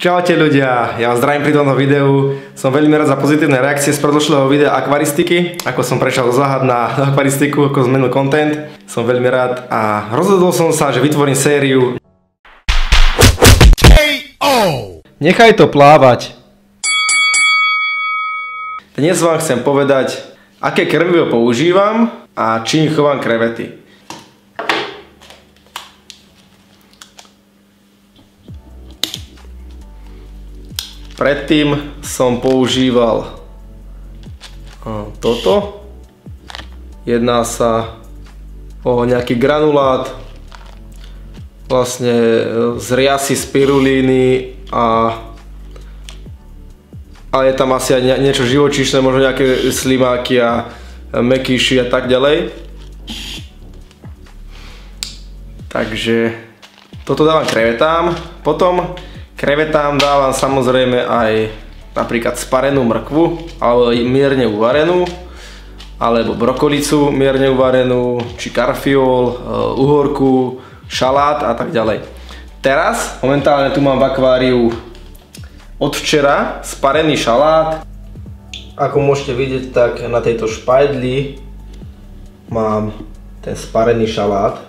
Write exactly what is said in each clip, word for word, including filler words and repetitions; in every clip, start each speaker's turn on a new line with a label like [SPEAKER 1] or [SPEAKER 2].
[SPEAKER 1] Čaute ľudia, ja vás zdravím pri tomto videu. Som veľmi rád za pozitívne reakcie z predošlého videa akvaristiky. Ako som prešiel do záhad na akvaristiku, ako zmenil content. Som veľmi rád a rozhodol som sa, že vytvorím sériu Nechaj to plávať. Dnes vám chcem povedať, aké krmivo používam a čím chovám krevety. Predtým som používal toto. Jedná sa o nejaký granulát vlastne z riasy, spirulíny a, a je tam asi aj niečo živočíšne, možno nejaké slimáky a mekýši a tak ďalej. Takže toto dávam krevetám. Potom krevetám dávam samozrejme aj napríklad sparenú mrkvu, alebo mierne uvarenú, alebo brokolicu mierne uvarenú, či karfiol, uhorku, šalát a tak ďalej. Teraz momentálne tu mám v akváriu od včera sparený šalát. Ako môžete vidieť, tak na tejto špajdli mám ten sparený šalát,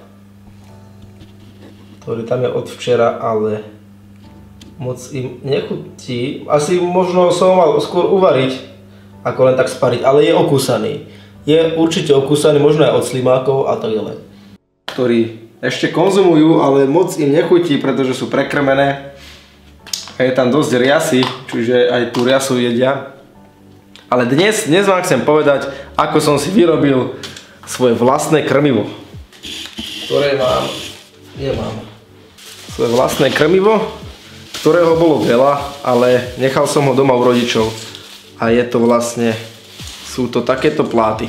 [SPEAKER 1] ktorý tam je od včera, ale moc im nechutí. Asi možno som mal skôr uvariť, ako len tak spariť, ale je okúsaný. Je určite okúsaný, možno aj od slimákov a tak ďalej. Ktorí ešte konzumujú, ale moc im nechutí, pretože sú prekrmené. A je tam dosť riasy, čiže aj tú riasu jedia. Ale dnes, dnes vám chcem povedať, ako som si vyrobil svoje vlastné krmivo. Ktoré mám, nemám. Svoje vlastné krmivo, ktorého bolo veľa, ale nechal som ho doma u rodičov. A je to vlastne, sú to takéto pláty.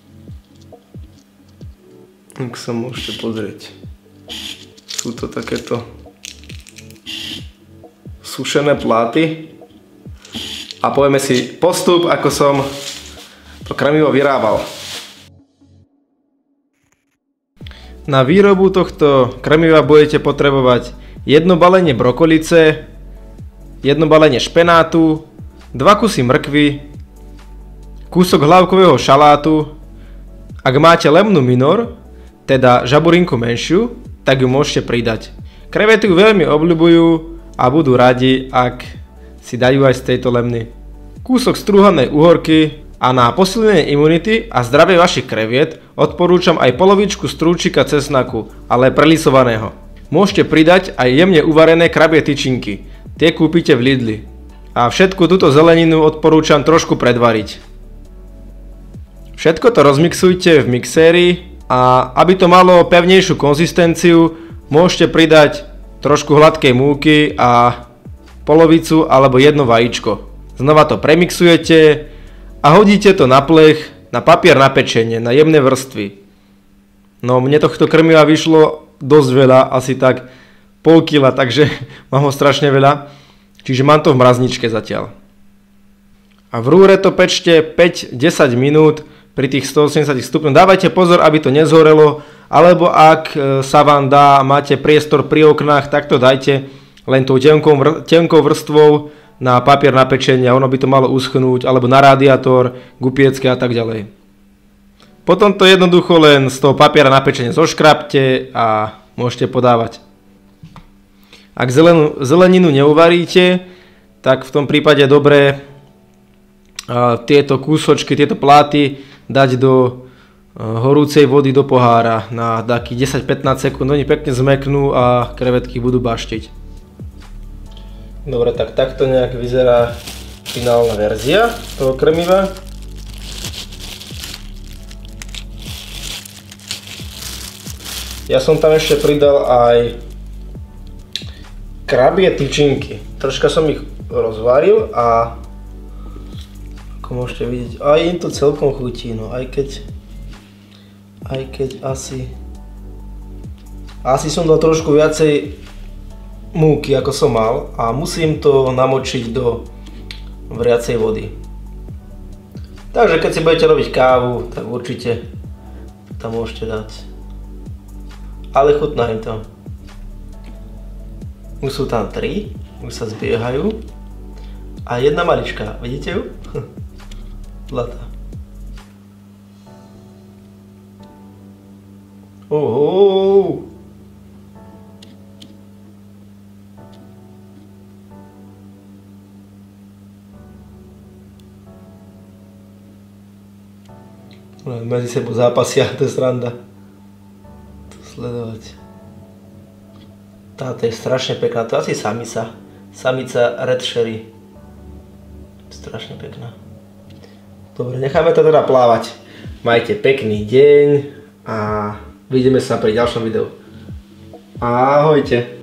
[SPEAKER 1] Ak sa môžete pozrieť. Sú to takéto sušené pláty. A povieme si postup, ako som to krmivo vyrábal. Na výrobu tohto krmiva budete potrebovať jedno balenie brokolice, jedno balenie špenátu, dva kusy mrkvy, kúsok hlavkového šalátu. Ak máte lemnu minor, teda žaburinku menšiu, tak ju môžete pridať. Krevety ju veľmi obľubujú a budú radi, ak si dajú aj z tejto lemny. Kúsok strúhanej uhorky a na posilnenie imunity a zdravie vašich kreviet odporúčam aj polovičku strúčika cesnaku, ale prelisovaného. Môžete pridať aj jemne uvarené krabie tyčinky. Tie kúpite v Lidli. A všetku túto zeleninu odporúčam trošku predvariť. Všetko to rozmixujte v mixéri a aby to malo pevnejšiu konzistenciu, môžete pridať trošku hladkej múky a polovicu alebo jedno vajíčko. Znova to premixujete a hodíte to na plech, na papier na pečenie, na jemné vrstvy. No mne tohto krmiva vyšlo dosť veľa, asi tak pol kila, takže mám ho strašne veľa. Čiže mám to v mrazničke zatiaľ. A v rúre to pečte päť až desať minút pri tých stoosemdesiat stupňoch. Dávajte pozor, aby to nezhorelo, alebo ak sa vám dá, máte priestor pri oknách, tak to dajte len tou tenkou, vr tenkou vrstvou na papier na pečenie, ono by to malo uschnúť, alebo na radiátor, gupiecké a tak ďalej. Potom to jednoducho len z toho papiera na pečenie zoškrabte a môžete podávať. Ak zelenú, zeleninu neuvaríte, tak v tom prípade je dobré uh, tieto kúsočky, tieto pláty dať do uh, horúcej vody do pohára na takých desať až pätnásť sekúnd. Oni pekne zmeknú a krevetky budú baštiť. Dobre, tak takto nejak vyzerá finálna verzia toho krmiva. Ja som tam ešte pridal aj krabie tyčinky. Troška som ich rozvaril a ako môžete vidieť, aj im to celkom chutí, no aj keď aj keď asi asi som dal trošku viacej múky, ako som mal, a musím to namočiť do vriacej vody. Takže keď si budete robiť kávu, tak určite tam môžete dať. Ale chutná im to. Už sú tam tri. Už sa zbiehajú. A jedna malička, vidíte ju? Zlatá. Oho. Medzi sebou zápasia, to je sranda. To sledovať. Táto je strašne pekná, to je asi samica. Samica Red Sherry. Strašne pekná. Dobre, necháme to teda plávať. Majte pekný deň a vidíme sa pri ďalšom videu. Ahojte.